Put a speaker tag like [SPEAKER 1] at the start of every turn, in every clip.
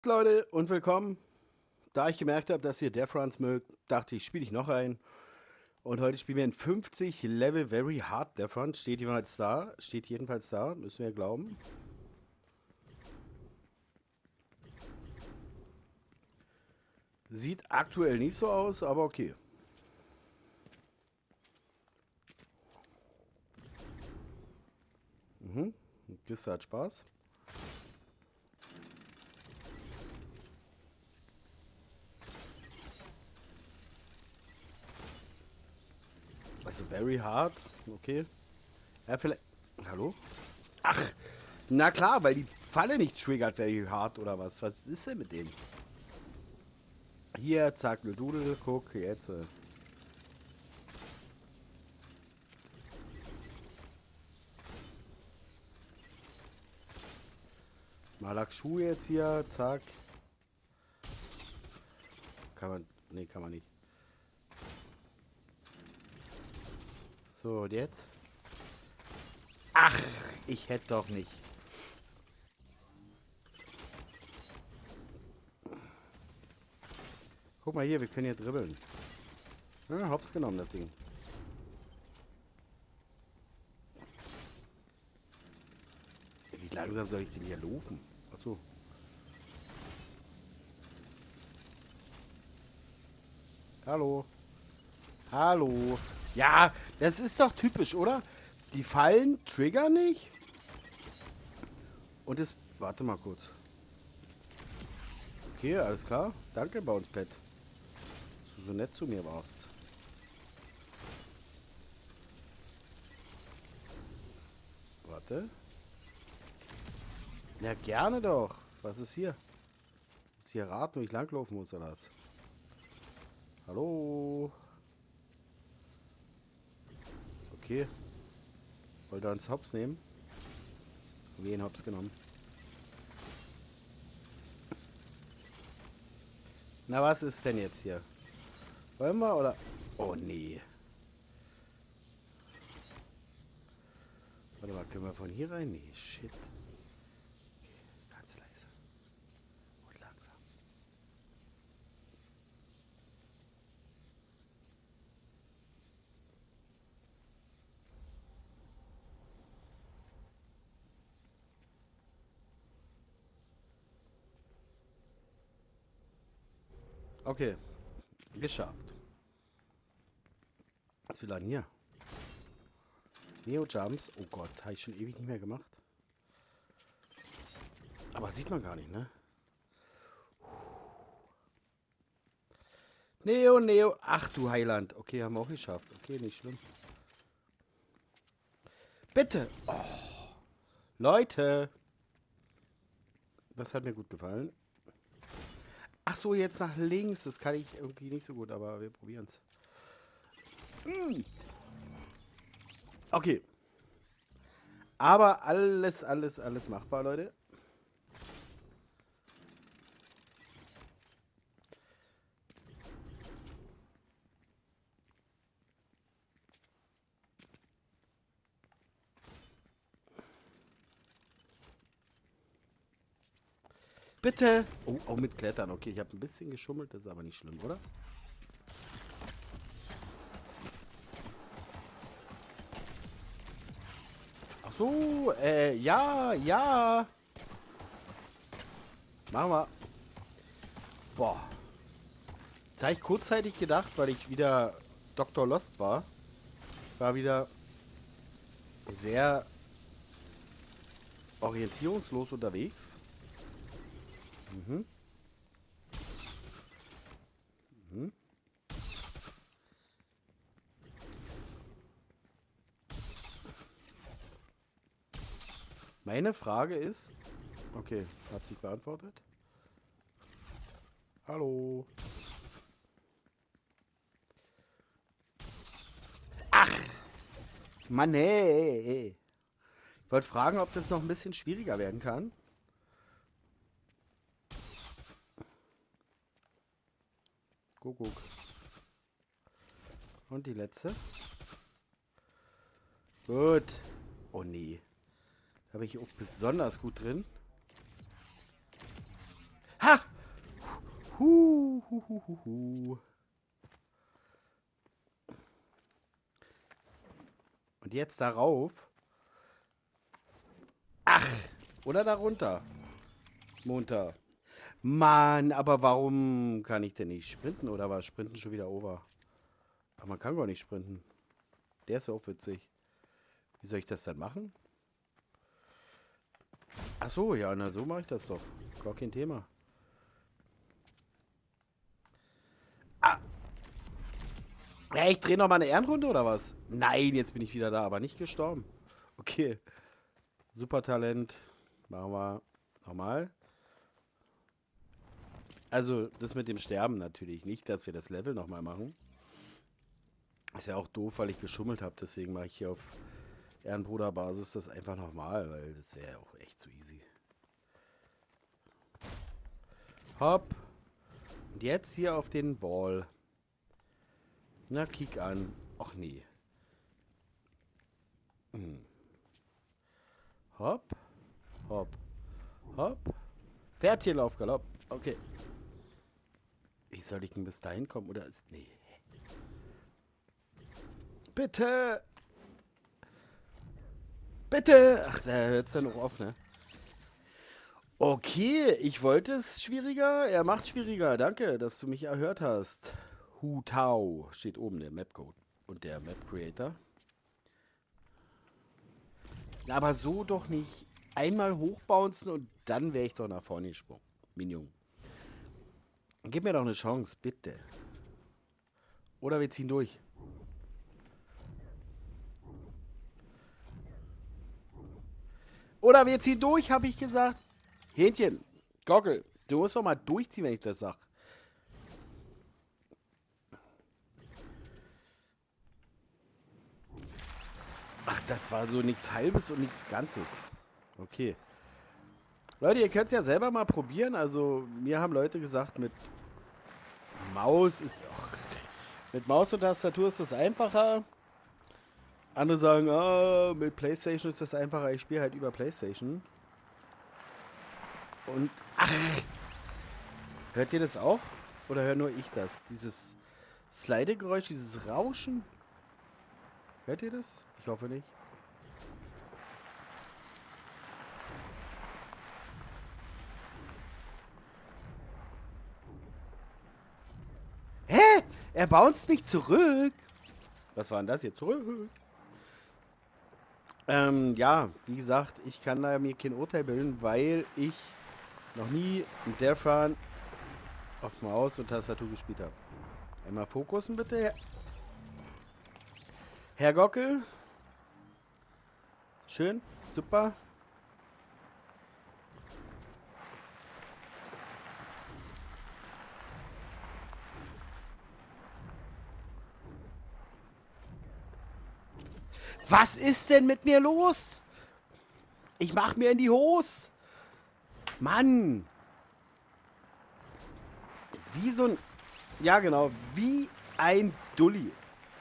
[SPEAKER 1] Leute und willkommen. Da ich gemerkt habe, dass ihr Death Runs mögt, dachte ich, spiele ich noch ein. Und heute spielen wir in 50 Level Very Hard Death Run. Steht jedenfalls da, müssen wir glauben. Sieht aktuell nicht so aus, aber okay. Mhm. Die Kiste hat Spaß. Also Very Hard, okay. Ja, vielleicht. Hallo? Ach, na klar, weil die Falle nicht triggert Very Hard oder was. Was ist denn mit denen? Hier, zack, ne Dudel, guck, jetzt. Malak Schuh jetzt hier, zack. Kann man. Nee, kann man nicht. So, und jetzt? Ach, ich hätte doch nicht. Guck mal hier, wir können hier dribbeln. Ja, hops genommen, das Ding. Wie langsam soll ich denn hier laufen? Achso. Hallo. Hallo. Ja, das ist doch typisch, oder? Die Fallen triggern nicht. Und es. Warte mal kurz. Okay, alles klar. Danke, Bouncepad. Dass du so nett zu mir warst. Warte. Ja, gerne doch. Was ist hier? Muss hier raten, wo ich langlaufen muss, oder was? Hallo. Okay. Wollt ihr uns hops nehmen? Wen hops genommen? Na, was ist denn jetzt hier? Wollen wir oder? Oh nee. Warte mal, können wir von hier rein? Nee, shit. Okay, ganz leise. Und langsam. Okay, geschafft. Was will er denn hier? Neo Jumps. Oh Gott, habe ich schon ewig nicht mehr gemacht. Aber sieht man gar nicht, ne? Neo. Ach du Heiland. Okay, haben wir auch geschafft. Okay, nicht schlimm. Bitte. Oh, Leute. Das hat mir gut gefallen. Ach so, jetzt nach links. Das kann ich irgendwie nicht so gut, aber wir probieren es. Okay. Aber alles machbar, Leute. Bitte! Oh, auch mit Klettern. Okay, ich habe ein bisschen geschummelt, das ist aber nicht schlimm, oder? Ach so, ja. Machen wir. Boah. Jetzt habe ich kurzzeitig gedacht, weil ich wieder Dr. Lost war. War wieder sehr orientierungslos unterwegs. Mhm. Mhm. Meine Frage ist. Okay, hat sich beantwortet. Hallo. Ach, Mann, hey. Ich wollte fragen, ob das noch ein bisschen schwieriger werden kann. Guck. Und die letzte. Gut. Oh nee. Da bin ich auch besonders gut drin. Ha! Hu, hu, hu, hu, hu. Und jetzt darauf. Ach, oder darunter. Munter. Mann, aber warum kann ich denn nicht sprinten? Oder war Sprinten schon wieder over? Aber man kann gar nicht sprinten. Der ist auch witzig. Wie soll ich das dann machen? Ach so, ja, na so mache ich das doch. Gar kein Thema. Ah. Ja, ich drehe noch mal eine Ehrenrunde oder was? Nein, jetzt bin ich wieder da, aber nicht gestorben. Okay. Super Talent. Machen wir nochmal. Also, das mit dem Sterben natürlich nicht, dass wir das Level nochmal machen. Ist ja auch doof, weil ich geschummelt habe. Deswegen mache ich hier auf Ehrenbruderbasis das einfach nochmal, weil das wäre ja auch echt zu easy. Hopp. Und jetzt hier auf den Ball. Na, kick an. Och nee. Hm. Hopp. Hopp. Hopp. Pferdchenlauf, Galopp. Okay. Wie soll ich denn bis dahin kommen? Oder ist. Nee. Bitte! Bitte! Ach, da hört es dann noch auf, ne? Okay, ich wollte es schwieriger. Er macht schwieriger. Danke, dass du mich erhört hast. Hu Tao steht oben, der Mapcode und der Map Creator. Aber so doch nicht. Einmal hochbouncen und dann wäre ich doch nach vorne gesprungen. Minion. Gib mir doch eine Chance, bitte. Oder wir ziehen durch. Oder wir ziehen durch, habe ich gesagt. Hähnchen, Gockel, du musst doch mal durchziehen, wenn ich das sag. Ach, das war so nichts Halbes und nichts Ganzes. Okay. Leute, ihr könnt es ja selber mal probieren. Also, mir haben Leute gesagt, mit Maus ist. Och, mit Maus und Tastatur ist das einfacher. Andere sagen, ah, mit PlayStation ist das einfacher. Ich spiele halt über PlayStation. Und. Ach! Hört ihr das auch? Oder höre nur ich das? Dieses Slide-Geräusch, dieses Rauschen? Hört ihr das? Ich hoffe nicht. Hä? Er bounced mich zurück. Was war denn das hier? Zurück. Ja, wie gesagt, ich kann da mir kein Urteil bilden, weil ich noch nie ein Death Run auf Maus und Tastatur gespielt habe. Einmal fokussen bitte. Herr Gockel. Schön, super. Was ist denn mit mir los? Ich mach mir in die Hose. Mann. Wie so ein... Ja, genau. Wie ein Dulli.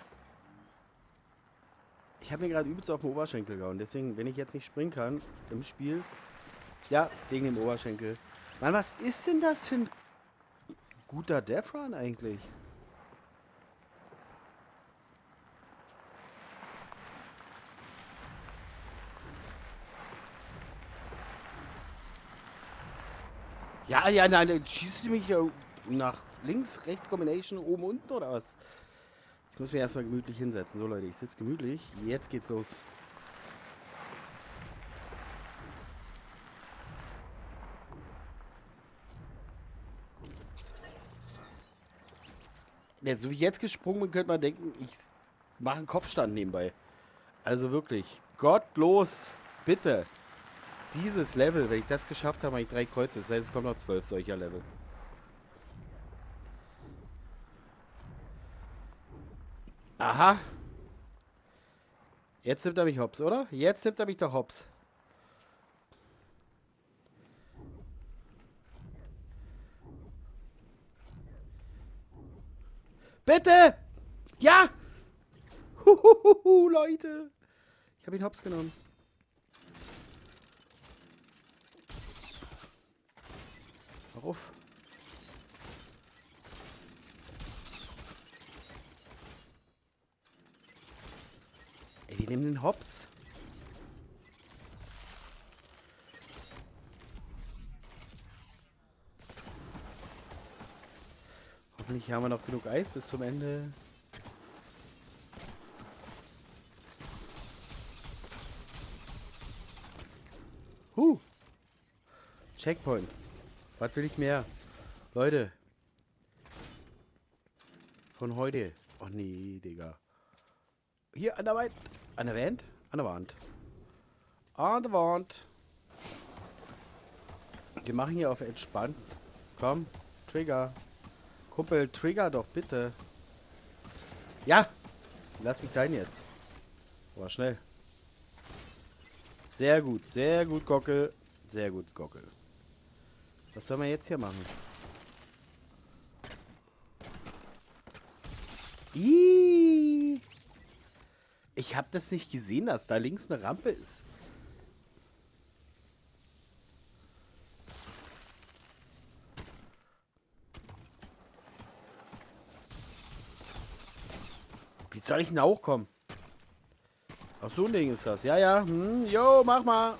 [SPEAKER 1] Ich habe mir gerade übelst auf den Oberschenkel gehauen. Deswegen, wenn ich jetzt nicht springen kann im Spiel... Ja, wegen dem Oberschenkel. Mann, was ist denn das für ein guter Death Run eigentlich? Ja, ja, nein, dann schießt du mich ja nach links, rechts, Combination, oben, unten oder was? Ich muss mich erstmal gemütlich hinsetzen. So, Leute, ich sitze gemütlich. Jetzt geht's los. Ja, so wie ich jetzt gesprungen bin, könnte man denken, ich mache einen Kopfstand nebenbei. Also wirklich, gottlos, bitte. Dieses Level, wenn ich das geschafft habe, habe ich 3 Kreuze. Das heißt, es kommen noch 12 solcher Level. Aha. Jetzt nimmt er mich hops, oder? Jetzt nimmt er mich doch hops. Bitte! Ja! Huhuhuhu, Leute! Ich habe ihn hops genommen. Warum? nehme den Hops. Hoffentlich haben wir noch genug Eis bis zum Ende. Checkpoint. Was will ich mehr? Leute. Von heute. Oh nee, Digga. Hier an der Wand. An der Wand? An der Wand. An der Wand. Wir machen hier auf entspannt. Komm, Trigger. Kumpel, Trigger doch bitte. Ja! Lass mich rein jetzt. Aber schnell. Sehr gut, Gockel. Sehr gut, Gockel. Was sollen wir jetzt hier machen? Ihhh. Ich habe das nicht gesehen, dass da links eine Rampe ist. Wie soll ich denn da hochkommen? Ach, so ein Ding ist das. Ja, ja. Jo, mach mal.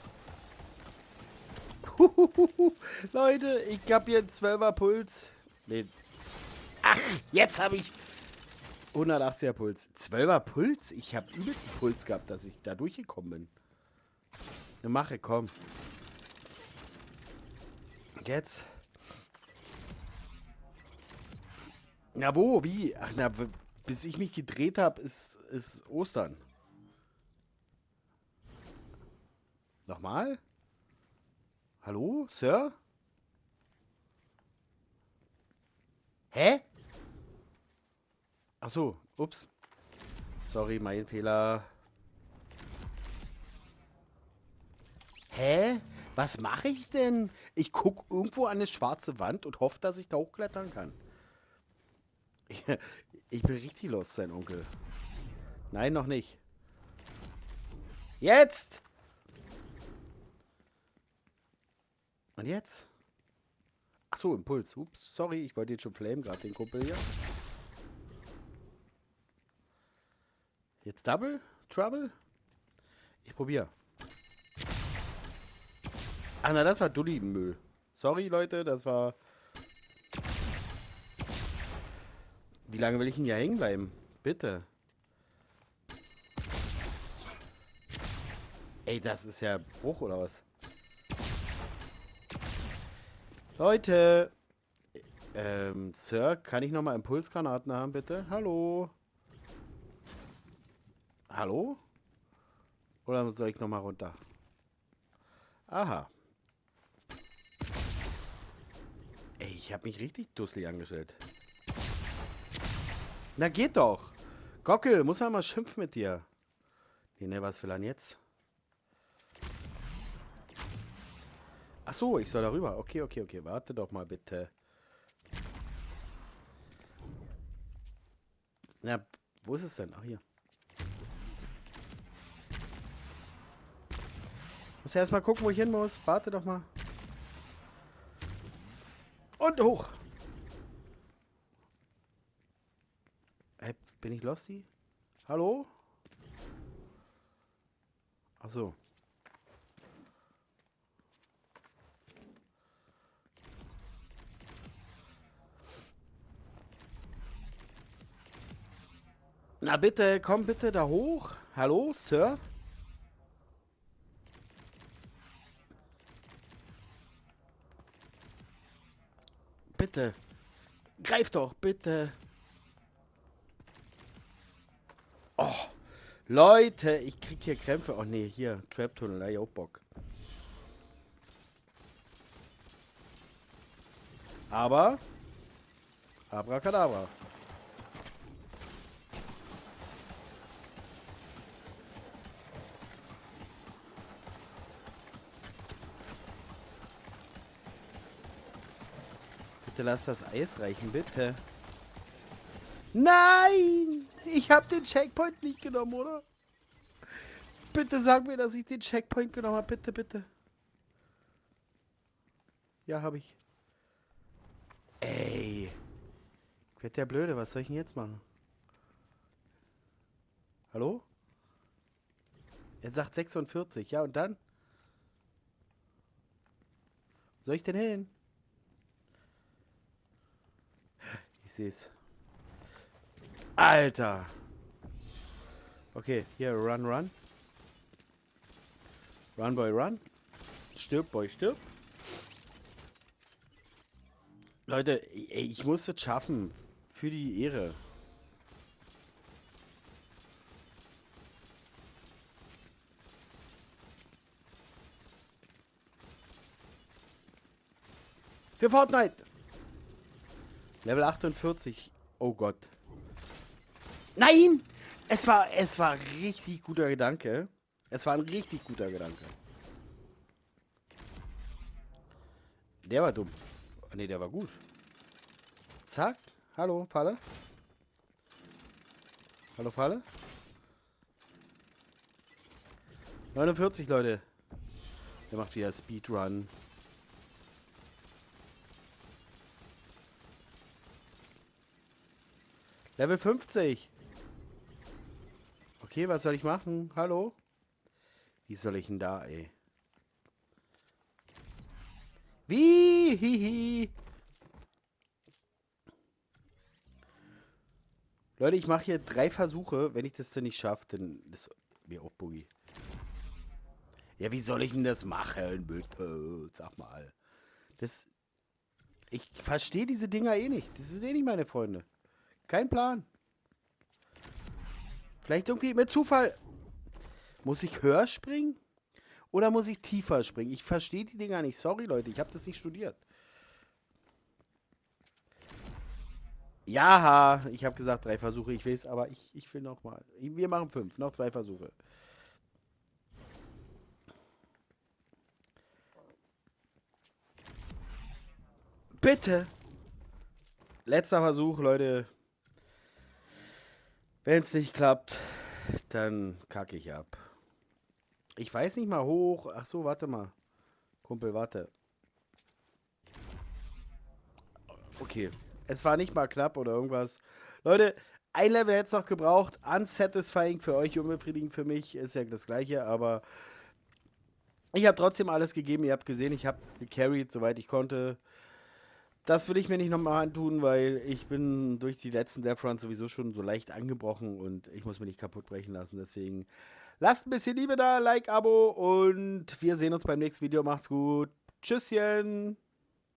[SPEAKER 1] Leute, ich hab hier einen 12er Puls. Nee. Ach, jetzt habe ich 180er Puls. 12er Puls? Ich habe übelst Puls gehabt, dass ich da durchgekommen bin. Ne Mache, komm. Jetzt. Na wo? Wie? Ach na, bis ich mich gedreht habe, ist Ostern. Nochmal? Hallo, Sir? Hä? Ach so, ups. Sorry, mein Fehler. Hä? Was mache ich denn? Ich gucke irgendwo an eine schwarze Wand und hoffe, dass ich da hochklettern kann. Ich bin richtig los, sein Onkel. Nein, noch nicht. Jetzt! Und jetzt? Ach so, Impuls. Ups, sorry, ich wollte jetzt schon flamen, gerade den Kumpel hier. Jetzt Double? Trouble? Ich probiere. Ach na, das war Dulli-Müll. Sorry, Leute, das war... Wie lange will ich denn hier hängen bleiben? Bitte. Ey, das ist ja Bruch, oder was? Leute! Sir, kann ich nochmal Impulsgranaten haben, bitte? Hallo? Hallo? Oder soll ich nochmal runter? Aha. Ey, ich habe mich richtig dusselig angestellt. Na, geht doch. Gockel, muss man mal schimpfen mit dir. Nee, ne, was will er denn jetzt? Ach so, ich soll darüber. Okay, okay, okay. Warte doch mal bitte. Na, wo ist es denn? Ach, hier. Muss erst mal gucken, wo ich hin muss. Warte doch mal. Und hoch. Hey, bin ich Losty? Hallo? Ach so. Na bitte, komm bitte da hoch. Hallo, Sir? Bitte. Greif doch, bitte. Oh, Leute, ich krieg hier Krämpfe. Oh nee, hier, Trap-Tunnel, da hab ich auch Bock. Aber, Abracadabra. Bitte lass das Eis reichen, bitte. Nein! Ich habe den Checkpoint nicht genommen, oder? Bitte sag mir, dass ich den Checkpoint genommen habe. Bitte, bitte. Ja, habe ich. Ey. Ich werd der Blöde. Was soll ich denn jetzt machen? Hallo? Er sagt 46. Ja, und dann? Wo soll ich denn hin? Ich sehe es. Alter. Okay, hier, run, run. Run, boy, run. Stirb, boy, stirb. Leute, ich muss es schaffen. Für die Ehre. Für Fortnite. Level 48. Oh Gott. Nein! Es war richtig guter Gedanke. Es war ein richtig guter Gedanke. Der war dumm. Ne, der war gut. Zack. Hallo, Falle. Hallo, Falle. 49, Leute. Der macht wieder Speedrun. Level 50. Okay, was soll ich machen? Hallo? Wie soll ich denn da, ey? Wie? Hihi. Leute, ich mache hier 3 Versuche. Wenn ich das dann nicht schaffe, dann ist mir auch Boogie. Ja, wie soll ich denn das machen, bitte? Sag mal. Das, ich verstehe diese Dinger eh nicht. Das sind eh nicht meine Freunde. Kein Plan. Vielleicht irgendwie mit Zufall. Muss ich höher springen? Oder muss ich tiefer springen? Ich verstehe die Dinger nicht. Sorry, Leute, ich habe das nicht studiert. Ja, ich habe gesagt 3 Versuche, ich weiß, aber ich will noch mal. Wir machen 5, noch 2 Versuche. Bitte! Letzter Versuch, Leute. Wenn es nicht klappt, dann kacke ich ab. Ich weiß nicht mal hoch. Ach so, warte mal. Kumpel, warte. Okay. Es war nicht mal knapp oder irgendwas. Leute, ein Level hätte es noch gebraucht. Unsatisfying für euch, unbefriedigend für mich. Ist ja das gleiche, aber ich habe trotzdem alles gegeben. Ihr habt gesehen, ich habe gecarried, soweit ich konnte. Das will ich mir nicht nochmal antun, weil ich bin durch die letzten Death Runs sowieso schon so leicht angebrochen und ich muss mich nicht kaputt brechen lassen. Deswegen lasst ein bisschen Liebe da, Like, Abo und wir sehen uns beim nächsten Video. Macht's gut. Tschüsschen.